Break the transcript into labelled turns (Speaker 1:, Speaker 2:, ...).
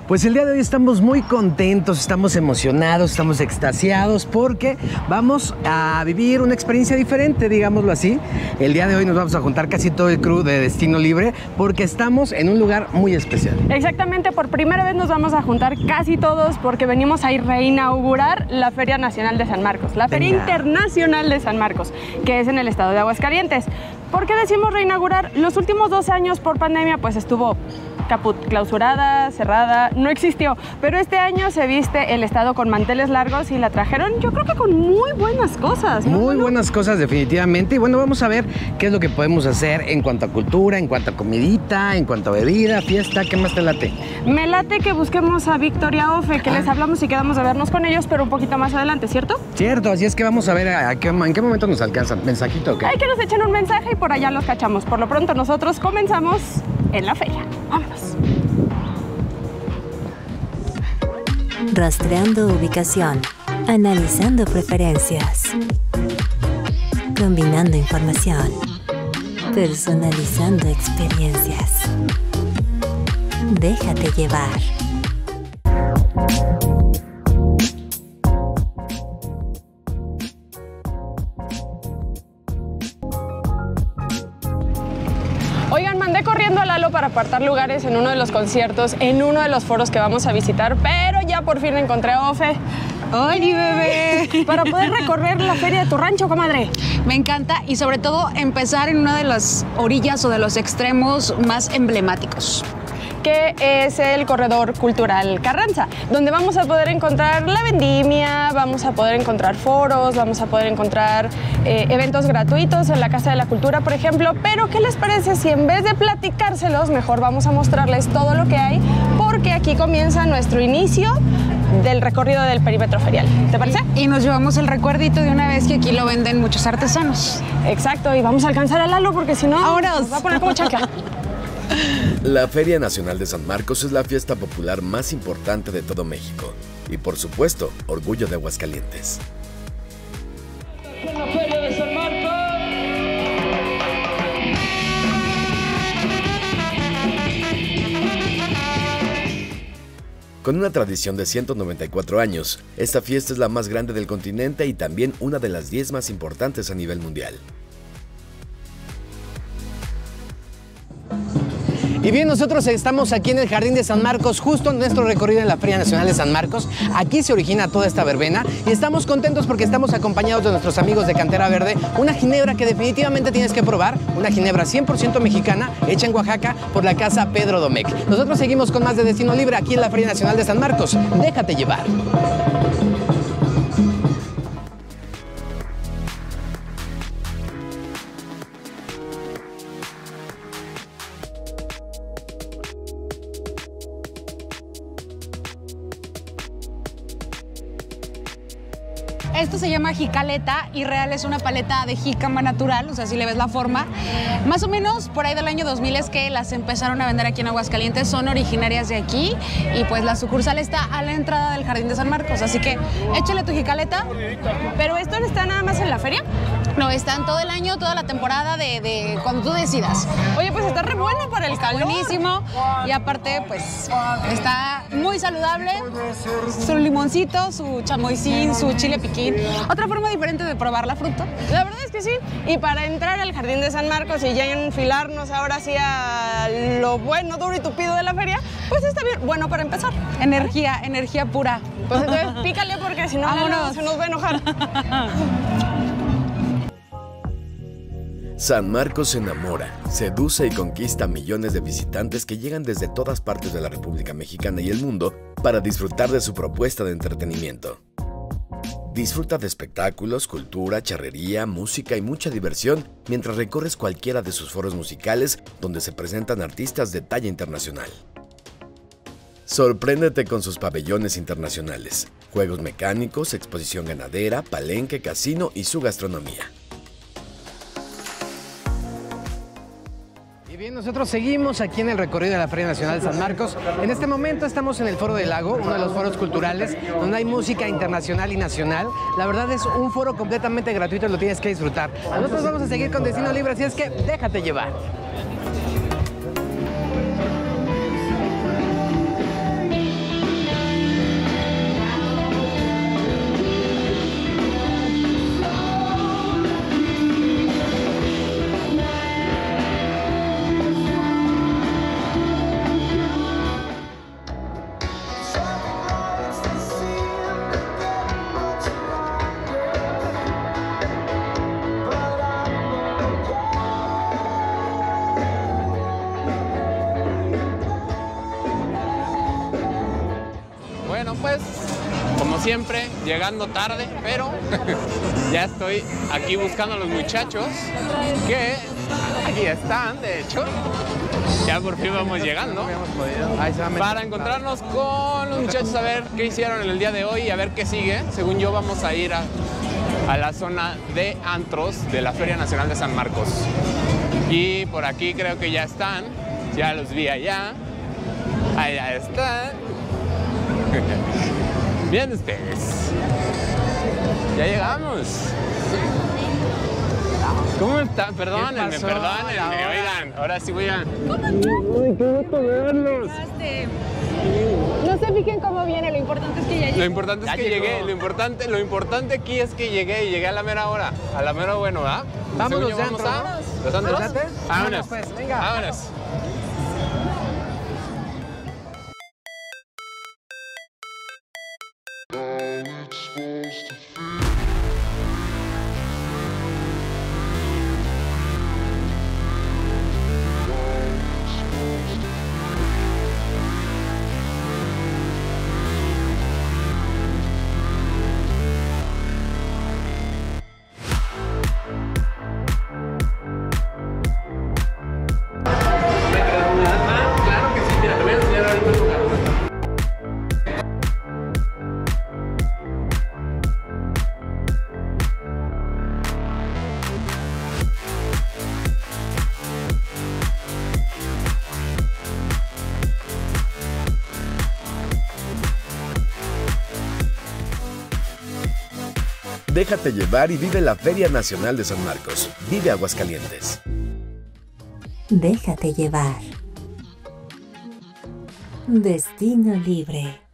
Speaker 1: Pues el día de hoy estamos muy contentos, estamos emocionados, estamos extasiados porque vamos a vivir una experiencia diferente, digámoslo así. El día de hoy nos vamos a juntar casi todo el crew de Destino Libre porque estamos en un lugar muy especial.
Speaker 2: Exactamente, por primera vez nos vamos a juntar casi todos porque venimos a reinaugurar la Feria Nacional de San Marcos, la Feria Internacional de San Marcos, que es en el estado de Aguascalientes. ¿Por qué decimos reinaugurar? Los últimos 2 años por pandemia pues estuvo caput, clausurada, cerrada, no existió, pero este año se viste el estado con manteles largos y la trajeron yo creo que con muy buenas cosas, ¿no?
Speaker 1: Muy buenas cosas definitivamente, y bueno, vamos a ver qué es lo que podemos hacer en cuanto a cultura, en cuanto a comidita, en cuanto a bebida, fiesta. ¿Qué más te late?
Speaker 2: Me late que busquemos a Victoria Ofe, que les hablamos y quedamos a vernos con ellos, pero un poquito más adelante, ¿cierto?
Speaker 1: Cierto, así es que vamos a ver en qué momento nos alcanzan. ¿Mensajito o qué?
Speaker 2: Hay que nos echen un mensaje y por allá los cachamos. Por lo pronto nosotros comenzamos en la feria. ¡Vámonos!
Speaker 3: Rastreando ubicación, analizando preferencias, combinando información, personalizando experiencias. Déjate llevar.
Speaker 2: Oigan, mandé corriendo a Lalo para apartar lugares en uno de los conciertos, en uno de los foros que vamos a visitar, pero ya por fin encontré a Ofe.
Speaker 4: ¡Oli, bebé!
Speaker 2: Para poder recorrer la feria de tu rancho, comadre.
Speaker 4: Me encanta y sobre todo empezar en una de las orillas o de los extremos más emblemáticos,
Speaker 2: Que es el Corredor Cultural Carranza, donde vamos a poder encontrar la vendimia, vamos a poder encontrar foros, vamos a poder encontrar eventos gratuitos en la Casa de la Cultura, por ejemplo. Pero, ¿qué les parece si en vez de platicárselos, mejor vamos a mostrarles todo lo que hay? Porque aquí comienza nuestro inicio del recorrido del perímetro ferial. ¿Te parece?
Speaker 4: Y nos llevamos el recuerdito de una vez que aquí lo venden muchos artesanos.
Speaker 2: Exacto, y vamos a alcanzar a Lalo porque si no,
Speaker 4: ahora
Speaker 2: nos va a poner como chancla.
Speaker 5: La Feria Nacional de San Marcos es la fiesta popular más importante de todo México y, por supuesto, orgullo de Aguascalientes.
Speaker 6: La Feria de San Marcos.
Speaker 5: Con una tradición de 194 años, esta fiesta es la más grande del continente y también una de las 10 más importantes a nivel mundial.
Speaker 1: Y bien, nosotros estamos aquí en el Jardín de San Marcos, justo en nuestro recorrido en la Feria Nacional de San Marcos. Aquí se origina toda esta verbena y estamos contentos porque estamos acompañados de nuestros amigos de Cantera Verde, una ginebra que definitivamente tienes que probar, una ginebra 100% mexicana, hecha en Oaxaca por la Casa Pedro Domecq. Nosotros seguimos con más de Destino Libre aquí en la Feria Nacional de San Marcos. Déjate llevar.
Speaker 4: Esto se llama jicaleta y real es una paleta de jícama natural, o sea, si le ves la forma. Más o menos por ahí del año 2000 es que las empezaron a vender aquí en Aguascalientes, son originarias de aquí y pues la sucursal está a la entrada del Jardín de San Marcos, así que échale tu jicaleta.
Speaker 2: ¿Pero esto no está nada más en la feria?
Speaker 4: No, están todo el año, toda la temporada de cuando tú decidas.
Speaker 2: Oye, pues está re bueno para el calor.
Speaker 4: Buenísimo y aparte pues está muy saludable, su limoncito, su chamoycín, su chile piquín. Otra forma diferente de probar la fruta.
Speaker 2: La verdad es que sí. Y para entrar al Jardín de San Marcos y ya enfilarnos ahora sí a lo bueno, duro y tupido de la feria, pues está bien. Bueno, para empezar.
Speaker 4: Energía, energía pura.
Speaker 2: Pues entonces pícale porque si no se nos va a enojar.
Speaker 5: San Marcos enamora, seduce y conquista a millones de visitantes que llegan desde todas partes de la República Mexicana y el mundo para disfrutar de su propuesta de entretenimiento. Disfruta de espectáculos, cultura, charrería, música y mucha diversión mientras recorres cualquiera de sus foros musicales donde se presentan artistas de talla internacional. Sorpréndete con sus pabellones internacionales, juegos mecánicos, exposición ganadera, palenque, casino y su gastronomía.
Speaker 1: Y bien, nosotros seguimos aquí en el recorrido de la Feria Nacional de San Marcos. En este momento estamos en el Foro del Lago, uno de los foros culturales, donde hay música internacional y nacional. La verdad es un foro completamente gratuito y lo tienes que disfrutar. Nosotros vamos a seguir con Destino Libre, así es que déjate llevar.
Speaker 6: pues, como siempre, llegando tarde, pero ya estoy aquí buscando a los muchachos que aquí están, de hecho. Ya por fin vamos llegando para encontrarnos con los muchachos, a ver qué hicieron en el día de hoy y a ver qué sigue. Según yo, vamos a ir a la zona de antros de la Feria Nacional de San Marcos. Y por aquí creo que ya están, ya los vi allá. Allá están. Bien ustedes. Ya llegamos. ¿Cómo están? Perdónenme, oigan, ahora sí voy a... ¡Uy, qué gusto verlos!
Speaker 2: No se fijen cómo viene, lo importante es que ya llegué.
Speaker 6: Lo importante es que llegué, lo importante aquí es que llegué a la mera hora, a la mera bueno, ¿verdad?
Speaker 1: Vámonos de antro, ¿no?
Speaker 6: ¿Los antros?
Speaker 1: Vámonos pues, venga.
Speaker 6: Vámonos. Claro que sí, mira, te voy a enseñar ahorita el lugar.
Speaker 5: Déjate llevar y vive la Feria Nacional de San Marcos. Vive Aguascalientes.
Speaker 3: Déjate llevar. Destino libre.